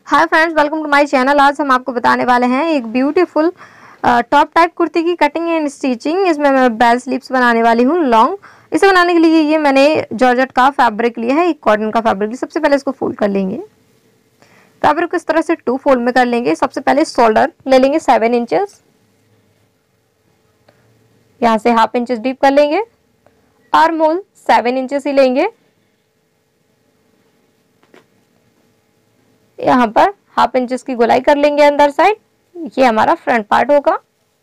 Hi friends, welcome to my channel. आज हम आपको बताने वाले हैं एक ब्यूटीफुल टॉप टाइप कुर्ती की कटिंग एंड स्टिचिंग। इसमें मैं बेल स्लीव्स बनाने वाली हूँ लॉन्ग। इसे बनाने के लिए ये मैंने जॉर्जेट का फैब्रिक लिया है, एक कॉटन का फैब्रिक। सबसे पहले इसको फोल्ड कर लेंगे। फैब्रिक को इस तरह से 2 फोल्ड में कर लेंगे। सबसे पहले शोल्डर ले लेंगे 7 इंचेस, यहाँ से हाफ इंचेस डीप कर लेंगे। आर्म होल 7 इंचेस ही लेंगे, यहाँ पर हाफ इंचेस की गोलाई कर लेंगे अंदर साइड। ये हमारा फ्रंट पार्ट होगा।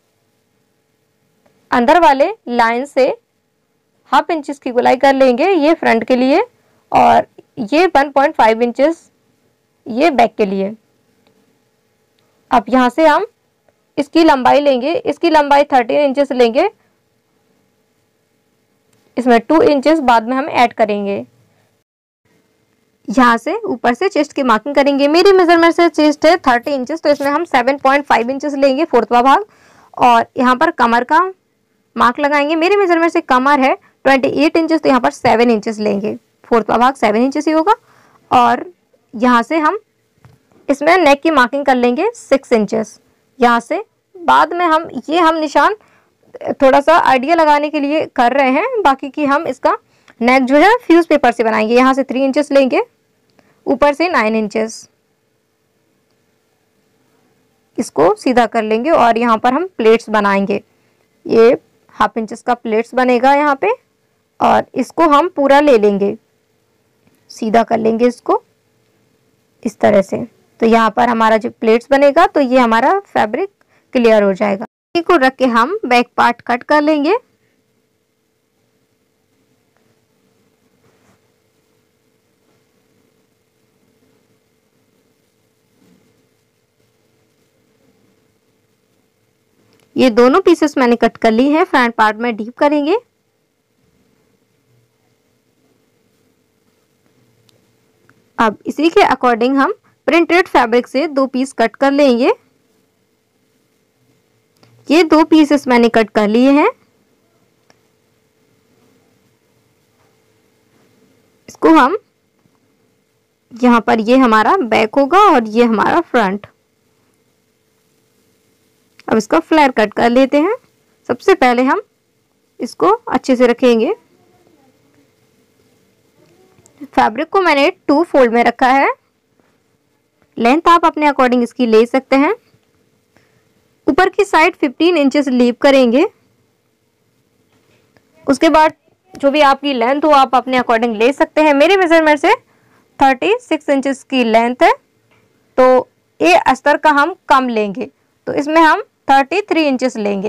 अंदर वाले लाइन से हाफ इंचेस की गोलाई कर लेंगे, ये फ्रंट के लिए, और ये 1.5 इंचेस ये बैक के लिए। अब यहाँ से हम इसकी लंबाई लेंगे, इसकी लंबाई 13 इंचेस लेंगे। इसमें 2 इंचेस बाद में हम ऐड करेंगे। यहाँ से ऊपर से चेस्ट की मार्किंग करेंगे। मेरी मेजरमेंट से चेस्ट है 30 इंचेस, तो इसमें हम 7.5 इंचेस लेंगे, 4वां भाग। और यहाँ पर कमर का मार्क लगाएंगे। मेरी मेजरमेंट से कमर है 28 इंचेस, तो यहाँ पर 7 इंचेस लेंगे, 4वां भाग 7 इंचेस ही होगा। और यहाँ से हम इसमें नेक की मार्किंग कर लेंगे 6 इंचेस। यहाँ से बाद में हम निशान थोड़ा सा आइडिया लगाने के लिए कर रहे हैं, बाकी की हम इसका नेक जो है फ्यूज पेपर से बनाएंगे। यहाँ से 3 इंचेस लेंगे, ऊपर से 9 इंचेस इसको सीधा कर लेंगे। और यहाँ पर हम प्लेट्स बनाएंगे। ये हाफ इंचेस का प्लेट्स बनेगा यहाँ पे, और इसको हम पूरा ले लेंगे, सीधा कर लेंगे इसको इस तरह से। तो यहाँ पर हमारा जो प्लेट्स बनेगा, तो ये हमारा फैब्रिक क्लियर हो जाएगा। इसको रख के हम बैक पार्ट कट कर लेंगे। ये दोनों पीसेस मैंने कट कर ली है। फ्रंट पार्ट में डीप करेंगे। अब इसी के अकॉर्डिंग हम प्रिंटेड फैब्रिक से 2 पीस कट कर लेंगे। ये 2 पीसेस मैंने कट कर लिए हैं। इसको हम यहाँ पर, ये हमारा बैक होगा और ये हमारा फ्रंट। अब इसका फ्लेयर कट कर लेते हैं। सबसे पहले हम इसको अच्छे से रखेंगे। फैब्रिक को मैंने 2 फोल्ड में रखा है। लेंथ आप अपने अकॉर्डिंग इसकी ले सकते हैं। ऊपर की साइड 15 इंचेस लीव करेंगे। उसके बाद जो भी आपकी लेंथ हो आप अपने अकॉर्डिंग ले सकते हैं। मेरे मेजरमेंट से 36 इंचेस की लेंथ है, तो ये अस्तर का हम कम लेंगे, तो इसमें हम 33 इंचेस लेंगे।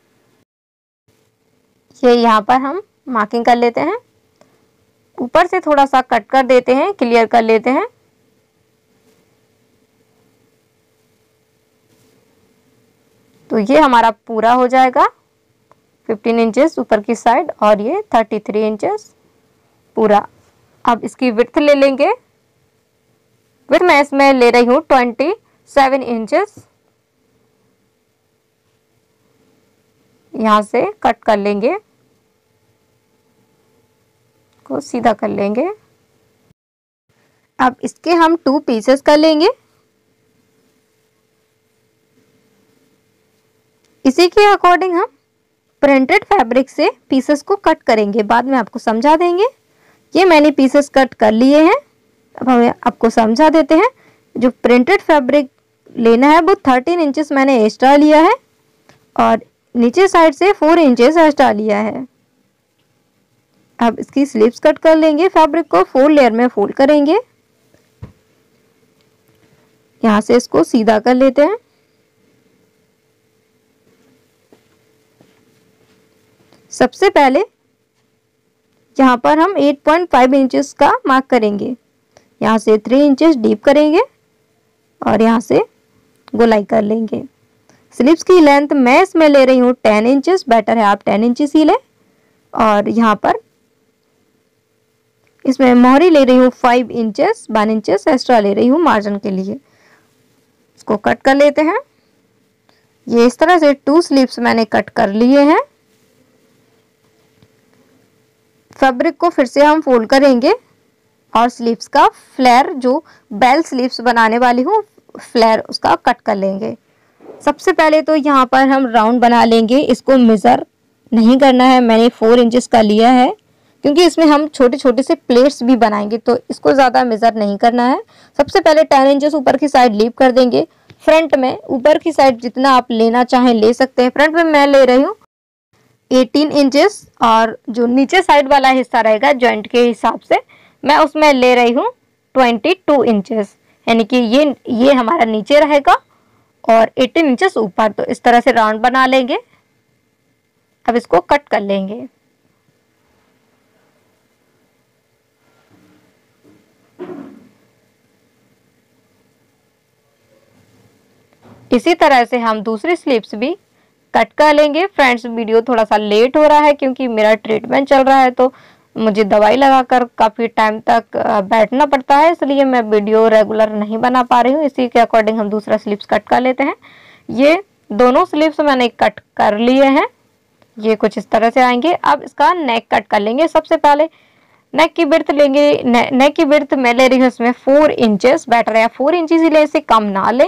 ये यहाँ पर हम मार्किंग कर लेते हैं। ऊपर से थोड़ा सा कट कर देते हैं, क्लियर कर लेते हैं। तो ये हमारा पूरा हो जाएगा 15 इंचेस ऊपर की साइड, और ये 33 इंचेस पूरा। अब इसकी विड्थ ले लेंगे। विड्थ मैं इसमें ले रही हूँ 27 इंचेस। यहाँ से कट कर लेंगे, को सीधा कर लेंगे। अब इसके हम 2 पीसेस कर लेंगे। इसी के अकॉर्डिंग हम प्रिंटेड फैब्रिक से पीसेस को कट करेंगे, बाद में आपको समझा देंगे। ये मैंने पीसेस कट कर लिए हैं। अब हम आपको समझा देते हैं। जो प्रिंटेड फैब्रिक लेना है वो 13 इंचेस मैंने एक्स्ट्रा लिया है, और नीचे साइड से 4 इंचेस एक्स्ट्रा लिया है। अब इसकी स्लीव्स कट कर लेंगे। फैब्रिक को 4 लेयर में फोल्ड करेंगे। यहाँ से इसको सीधा कर लेते हैं। सबसे पहले यहाँ पर हम 8.5 इंचेस का मार्क करेंगे। यहाँ से 3 इंचेस डीप करेंगे और यहाँ से गोलाई कर लेंगे। स्लीव्स की लेंथ मैं इसमें ले रही हूँ 10 इंचेस। बेटर है आप 10 इंचेस ही लें। और यहाँ पर इसमें मोहरी ले रही हूँ 5 इंचेस, 1 इंचेस एक्स्ट्रा ले रही हूँ मार्जिन के लिए। इसको कट कर लेते हैं। ये इस तरह से 2 स्लीव्स मैंने कट कर लिए हैं। फैब्रिक को फिर से हम फोल्ड करेंगे और स्लीव्स का फ्लेयर, जो बेल स्लीव्स बनाने वाली हूँ, फ्लेयर उसका कट कर लेंगे। सबसे पहले तो यहाँ पर हम राउंड बना लेंगे। इसको मेज़र नहीं करना है, मैंने 4 इंचेस का लिया है क्योंकि इसमें हम छोटे छोटे से प्लेट्स भी बनाएंगे, तो इसको ज़्यादा मेज़र नहीं करना है। सबसे पहले 10 इंचेस ऊपर की साइड लीव कर देंगे। फ्रंट में ऊपर की साइड जितना आप लेना चाहें ले सकते हैं। फ्रंट में मैं ले रही हूँ 18 इंचेस, और जो नीचे साइड वाला हिस्सा रहेगा जॉइंट के हिसाब से, मैं उसमें ले रही हूँ 22 इंचेस, यानी कि ये हमारा नीचे रहेगा और 18 इंचेस ऊपर। तो इस तरह से राउंड बना लेंगे। अब इसको कट कर लेंगे। इसी तरह से हम दूसरी स्लीव्स भी कट कर लेंगे। फ्रेंड्स, वीडियो थोड़ा सा लेट हो रहा है क्योंकि मेरा ट्रीटमेंट चल रहा है, तो मुझे दवाई लगाकर काफ़ी टाइम तक बैठना पड़ता है, इसलिए मैं वीडियो रेगुलर नहीं बना पा रही हूँ। इसी के अकॉर्डिंग हम दूसरा स्लीव्स कट कर लेते हैं। ये दोनों स्लीव्स मैंने कट कर लिए हैं। ये कुछ इस तरह से आएंगे। अब इसका नेक कट कर लेंगे। सबसे पहले नेक की विड्थ लेंगे। नेक की विड्थ मैं ले रही हूँ इसमें 4 इंचेस। बेटर है 4 इंचेस ही ले, इससे कम ना ले।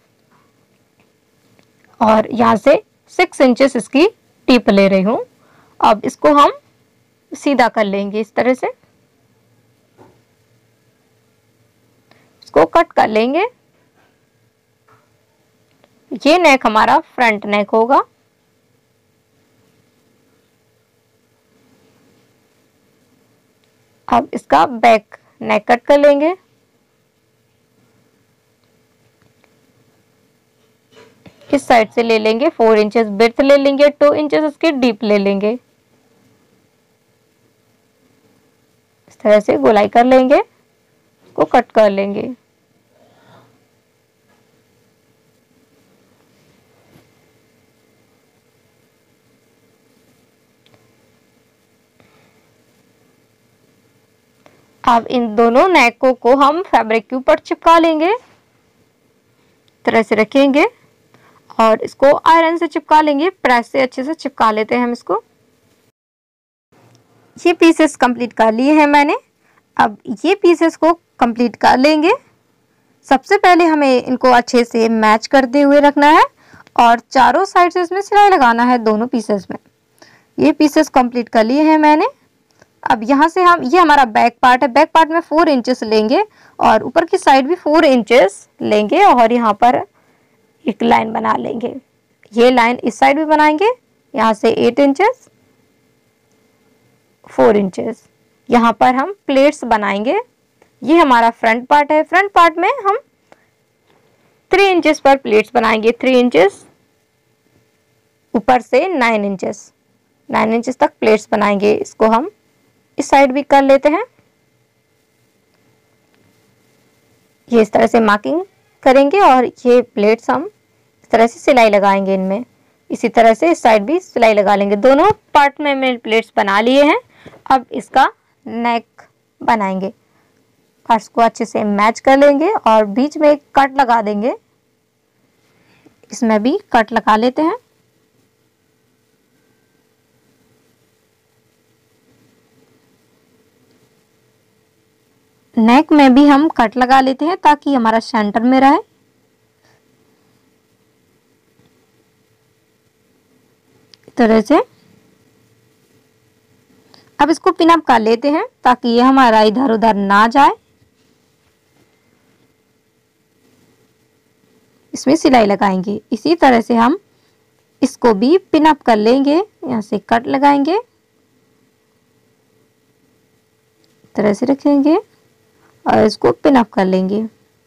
और यहाँ से 6 इंचेस इसकी टिप ले रही हूँ। अब इसको हम सीधा कर लेंगे इस तरह से, इसको कट कर लेंगे। ये नेक हमारा फ्रंट नेक होगा। अब इसका बैक नेक कट कर लेंगे। इस साइड से ले लेंगे 4 इंचेस विड्थ ले लेंगे, 2 इंचेस इसकी डीप ले लेंगे। इस तरह से गोलाई कर लेंगे, इसको कट कर लेंगे। अब इन दोनों नेकों को हम फैब्रिक के ऊपर चिपका लेंगे। इस तरह से रखेंगे और इसको आयरन से चिपका लेंगे। प्रेस से अच्छे से चिपका लेते हैं हम इसको। ये पीसेस कंप्लीट कर लिए हैं मैंने। अब ये पीसेस को कंप्लीट कर लेंगे। सबसे पहले हमें इनको अच्छे से मैच करते हुए रखना है और चारों साइड से इसमें सिलाई लगाना है दोनों पीसेस में। ये पीसेस कंप्लीट कर लिए हैं मैंने। अब यहाँ से हम, ये हमारा बैक पार्ट है, बैक पार्ट में 4 इंचेस लेंगे और ऊपर की साइड भी 4 इंचेस लेंगे और यहाँ पर एक लाइन बना लेंगे। ये लाइन इस साइड भी बनाएंगे। यहाँ से 8 इंचेस, 4 इंचेस, यहाँ पर हम प्लेट्स बनाएंगे। ये हमारा फ्रंट पार्ट है। फ्रंट पार्ट में हम 3 इंचेस पर प्लेट्स बनाएंगे। 3 इंचेस ऊपर से 9 इंचेस, 9 इंचेस तक प्लेट्स बनाएंगे। इसको हम इस साइड भी कर लेते हैं। ये इस तरह से मार्किंग करेंगे और ये प्लेट्स हम इस तरह से सिलाई लगाएंगे इनमें। इसी तरह से इस साइड भी सिलाई लगा लेंगे। दोनों पार्ट में मैंने प्लेट्स बना लिए हैं। अब इसका नेक बनाएंगे। पार्ट्स को अच्छे से मैच कर लेंगे और बीच में एक कट लगा देंगे। इसमें भी कट लगा लेते हैं। नेक में भी हम कट लगा लेते हैं ताकि हमारा सेंटर में रहे। इस तरह से अब इसको पिन अप कर लेते हैं ताकि ये हमारा इधर उधर ना जाए। इसमें सिलाई लगाएंगे। इसी तरह से हम इसको भी पिन अप कर लेंगे। यहाँ से कट लगाएंगे, इस तरह से रखेंगे और इसको पिन अप कर लेंगे।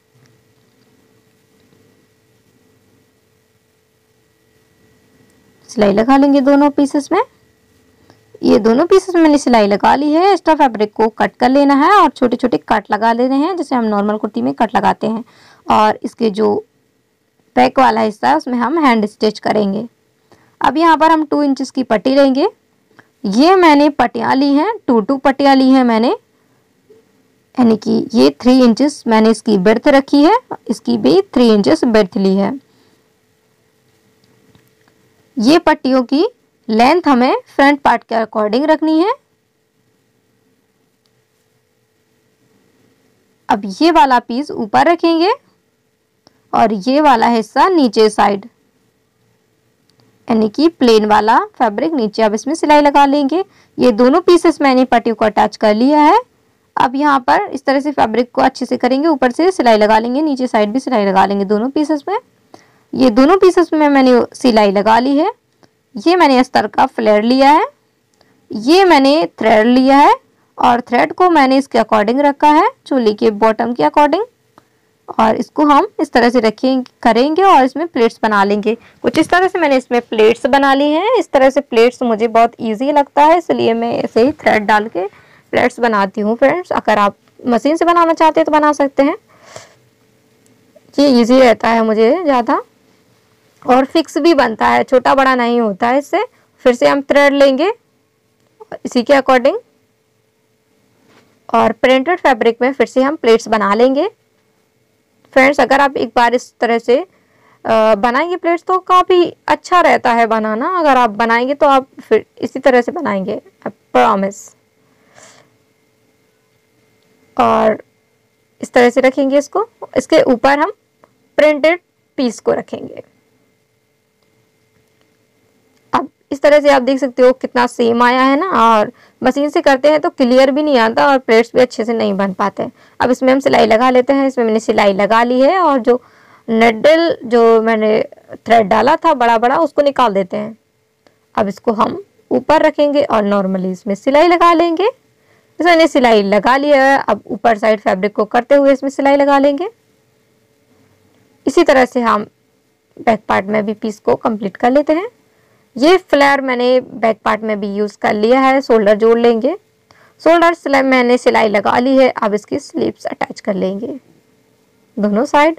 सिलाई लगा लेंगे दोनों पीसेस में। ये दोनों पीसेस मैंने सिलाई लगा ली है। एक्स्ट्रा फैब्रिक को कट कर लेना है और छोटे छोटे कट लगा लेने हैं, जैसे हम नॉर्मल कुर्ती में कट लगाते हैं। और इसके जो बैक वाला हिस्सा है उसमें हम हैंड स्टिच करेंगे। अब यहाँ पर हम 2 इंचेस की पट्टी लेंगे। ये मैंने पट्टियाँ ली हैं, 2 पट्टियाँ ली हैं मैंने, यानी कि ये 3 इंचेस मैंने इसकी विड्थ रखी है, इसकी भी 3 इंचेस विड्थ ली है। ये पट्टियों की लेंथ हमें फ्रंट पार्ट के अकॉर्डिंग रखनी है। अब ये वाला पीस ऊपर रखेंगे और ये वाला हिस्सा नीचे साइड, यानी कि प्लेन वाला फैब्रिक नीचे। अब इसमें सिलाई लगा लेंगे। ये दोनों पीसेस मैंने पट्टी को अटैच कर लिया है। अब यहाँ पर इस तरह से फैब्रिक को अच्छे से करेंगे, ऊपर से सिलाई लगा लेंगे, नीचे साइड भी सिलाई लगा लेंगे दोनों पीसेस में। ये दोनों पीसेस में मैंने सिलाई लगा ली है। ये मैंने अस्तर का फ्लेयर लिया है, ये मैंने थ्रेड लिया है और थ्रेड को मैंने इसके अकॉर्डिंग रखा है, चोली के बॉटम के अकॉर्डिंग। और इसको हम इस तरह से करेंगे और इसमें प्लेट्स बना लेंगे। कुछ इस तरह से मैंने इसमें प्लेट्स बना ली हैं। इस तरह से प्लेट्स मुझे बहुत इजी लगता है, इसलिए मैं ऐसे ही थ्रेड डाल के प्लेट्स बनाती हूँ फ्रेंड्स। अगर आप मशीन से बनाना चाहते हैं तो बना सकते हैं, ये इजी रहता है मुझे ज़्यादा, और फिक्स भी बनता है, छोटा बड़ा नहीं होता है इससे। फिर से हम थ्रेड लेंगे इसी के अकॉर्डिंग और प्रिंटेड फैब्रिक में फिर से हम प्लेट्स बना लेंगे। फ्रेंड्स, अगर आप एक बार इस तरह से बनाएंगे प्लेट्स तो काफ़ी अच्छा रहता है बनाना। अगर आप बनाएंगे तो आप फिर इसी तरह से बनाएंगे, आई प्रॉमिस। और इस तरह से रखेंगे इसको, इसके ऊपर हम प्रिंटेड पीस को रखेंगे। अब इस तरह से आप देख सकते हो कितना सेम आया है ना, और मशीन से करते हैं तो क्लियर भी नहीं आता और प्लेट्स भी अच्छे से नहीं बन पाते। अब इसमें हम सिलाई लगा लेते हैं। इसमें मैंने सिलाई लगा ली है और जो नेडल जो मैंने थ्रेड डाला था बड़ा बड़ा उसको निकाल देते हैं। अब इसको हम ऊपर रखेंगे और नॉर्मली इसमें सिलाई लगा लेंगे। इसमें मैंने सिलाई लगा लिया है। अब ऊपर साइड फैब्रिक को करते हुए इसमें सिलाई लगा लेंगे। इसी तरह से हम बैक पार्ट में भी पीस को कंप्लीट कर लेते हैं। ये फ्लेयर मैंने बैक पार्ट में भी यूज़ कर लिया है। शोल्डर जोड़ लेंगे, शोल्डर सिलाई मैंने सिलाई लगा ली है। अब इसकी स्लीव्स अटैच कर लेंगे दोनों साइड।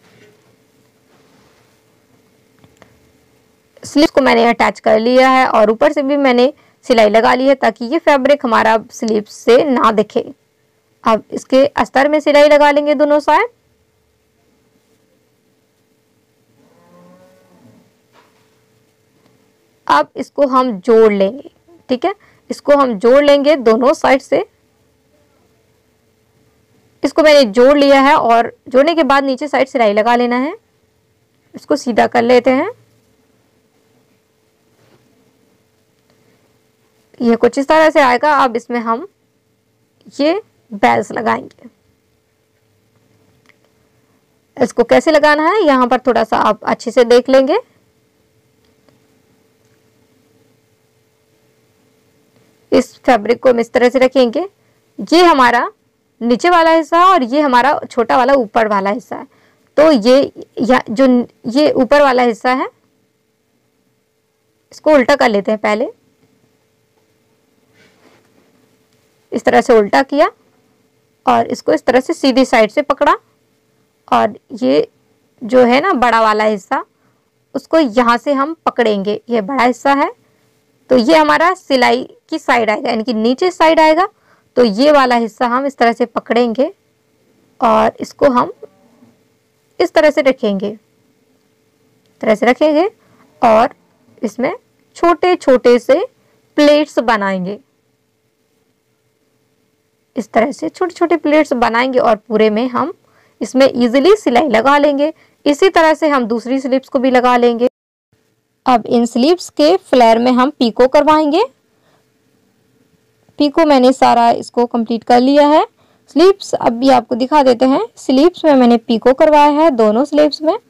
स्लीव्स को मैंने अटैच कर लिया है और ऊपर से भी मैंने सिलाई लगा ली है ताकि ये फैब्रिक हमारा स्लीव्स से ना दिखे। अब इसके अस्तर में सिलाई लगा लेंगे दोनों साइड। अब इसको हम जोड़ लेंगे, ठीक है, इसको हम जोड़ लेंगे दोनों साइड से। इसको मैंने जोड़ लिया है और जोड़ने के बाद नीचे साइड सिलाई लगा लेना है। इसको सीधा कर लेते हैं। ये कुछ इस तरह से आएगा। अब इसमें हम ये बेल्स लगाएंगे। इसको कैसे लगाना है यहाँ पर थोड़ा सा आप अच्छे से देख लेंगे। इस फैब्रिक को हम इस तरह से रखेंगे। ये हमारा नीचे वाला हिस्सा है और ये हमारा छोटा वाला ऊपर वाला हिस्सा है। तो ये ऊपर वाला हिस्सा है, इसको उल्टा कर लेते हैं पहले। इस तरह से उल्टा किया और इसको इस तरह से सीधी साइड से पकड़ा और ये जो है ना बड़ा वाला हिस्सा उसको यहाँ से हम पकड़ेंगे। ये बड़ा हिस्सा है तो ये हमारा सिलाई की साइड आएगा, यानी कि नीचे साइड आएगा। तो ये वाला हिस्सा हम इस तरह से पकड़ेंगे और इसको हम इस तरह से रखेंगे, और इसमें छोटे छोटे से प्लेट्स बनाएंगे। इस तरह से छोटे छोटे प्लेट्स बनाएंगे और पूरे में हम इसमें इजीली सिलाई लगा लेंगे। इसी तरह से हम दूसरी स्लीव्स को भी लगा लेंगे। अब इन स्लीव्स के फ्लेयर में हम पीको करवाएंगे। पीको मैंने सारा इसको कंप्लीट कर लिया है। स्लीव्स अब भी आपको दिखा देते हैं। स्लीव्स में मैंने पीको करवाया है दोनों स्लीव्स में।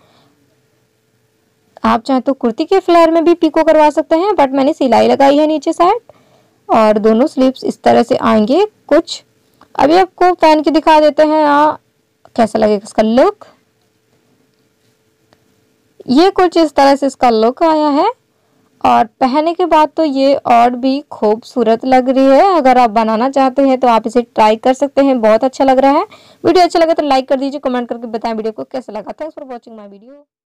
आप चाहे तो कुर्ती के फ्लेयर में भी पीको करवा सकते हैं, बट मैंने सिलाई लगाई है नीचे साइड और दोनों स्लीव्स इस तरह से आएंगे कुछ। अभी आपको पहन के दिखा देते हैं कैसा लगेगा इसका लुक। ये कुछ इस तरह से इसका लुक आया है और पहनने के बाद तो ये और भी खूबसूरत लग रही है। अगर आप बनाना चाहते हैं तो आप इसे ट्राई कर सकते हैं, बहुत अच्छा लग रहा है। वीडियो अच्छा लगा तो लाइक कर दीजिए, कमेंट करके बताएं वीडियो को कैसा लगा। Thanks for watching my video.